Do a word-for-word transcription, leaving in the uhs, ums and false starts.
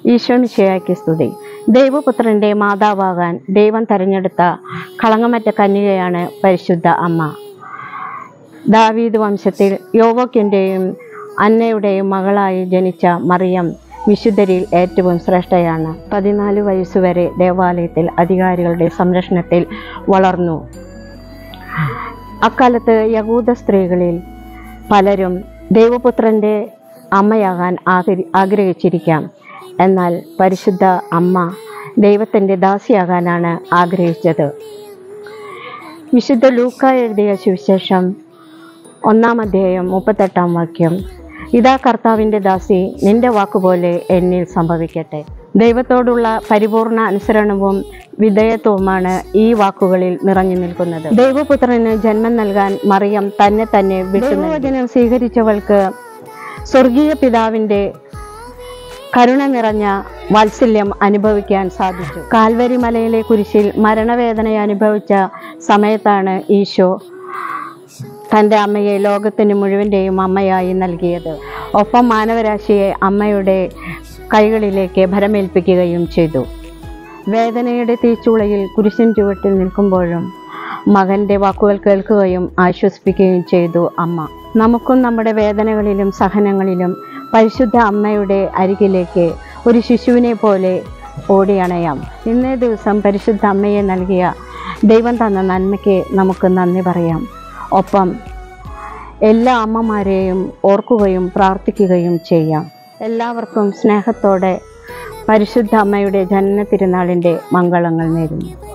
ഈശോമിശിഹായ്ക്ക് സ്തുതി. ദൈവപുത്രൻ്റെ മാതാവാകാൻ ദൈവം തെരഞ്ഞെടുത്ത കളങ്കമറ്റ കന്യകയാണ് പരിശുദ്ധ അമ്മ. ദാവീദ് വംശത്തിൽ യോവോക്കിൻ്റെയും അന്നയുടെയും മകളായി ജനിച്ച മറിയം വിശുദ്ധരിൽ ഏറ്റവും ശ്രേഷ്ഠയാണ്. പതിനാല് വയസ്സുവരെ ദേവാലയത്തിൽ അധികാരികളുടെ സംരക്ഷണത്തിൽ വളർന്നു. അക്കാലത്ത് യഹൂദ സ്ത്രീകളിൽ പലരും ദൈവപുത്രൻ്റെ അമ്മയാകാൻ ആഗ്ര ആഗ്രഹിച്ചിരിക്കാം. എന്നാൽ പരിശുദ്ധ അമ്മ ദൈവത്തിൻ്റെ ദാസിയാകാനാണ് ആഗ്രഹിച്ചത്. വിശുദ്ധ ലൂക്ക എഴുതിയ സുവിശേഷം ഒന്നാം അധ്യായം മുപ്പത്തെട്ടാം വാക്യം: ഇതാ കർത്താവിൻ്റെ ദാസി, നിന്റെ വാക്കുപോലെ എന്നിൽ സംഭവിക്കട്ടെ. ദൈവത്തോടുള്ള പരിപൂർണ അനുസരണവും വിധേയത്വവുമാണ് ഈ വാക്കുകളിൽ നിറഞ്ഞു നിൽക്കുന്നത്. ദൈവപുത്രന് ജന്മം നൽകാൻ മറിയം തന്നെ തന്നെ വിട്ടുവചനം സ്വീകരിച്ചവൾക്ക് സ്വർഗീയ പിതാവിൻ്റെ കരുണ നിറഞ്ഞ വാത്സല്യം അനുഭവിക്കാൻ സാധിച്ചു. കാൽവരി മലയിലെ കുരിശിൽ മരണവേദന അനുഭവിച്ച സമയത്താണ് ഈശോ തൻ്റെ അമ്മയെ ലോകത്തിന് മുഴുവൻ്റെയും അമ്മയായി നൽകിയത്. ഒപ്പം മാനവരാശിയെ അമ്മയുടെ കൈകളിലേക്ക് ഭരമേൽപ്പിക്കുകയും ചെയ്തു. വേദനയുടെ തീച്ചൂളയിൽ കുരിശിൻ ചുവട്ടിൽ നിൽക്കുമ്പോഴും മകൻ്റെ വാക്കുകൾ കേൾക്കുകയും ആശ്വസിപ്പിക്കുകയും ചെയ്തു അമ്മ. നമുക്കും നമ്മുടെ വേദനകളിലും സഹനങ്ങളിലും പരിശുദ്ധ അമ്മയുടെ അരികിലേക്ക് ഒരു ശിശുവിനെ പോലെ ഓടിയണയാം. ഇന്നേ ദിവസം പരിശുദ്ധ അമ്മയെ നൽകിയ ദൈവം തന്ന നന്മയ്ക്ക് നമുക്ക് നന്ദി പറയാം. ഒപ്പം എല്ലാ അമ്മമാരെയും ഓർക്കുകയും പ്രാർത്ഥിക്കുകയും ചെയ്യാം. എല്ലാവർക്കും സ്നേഹത്തോടെ പരിശുദ്ധ അമ്മയുടെ ജനന തിരുനാളിൻ്റെ മംഗളങ്ങൾ നേരുന്നു.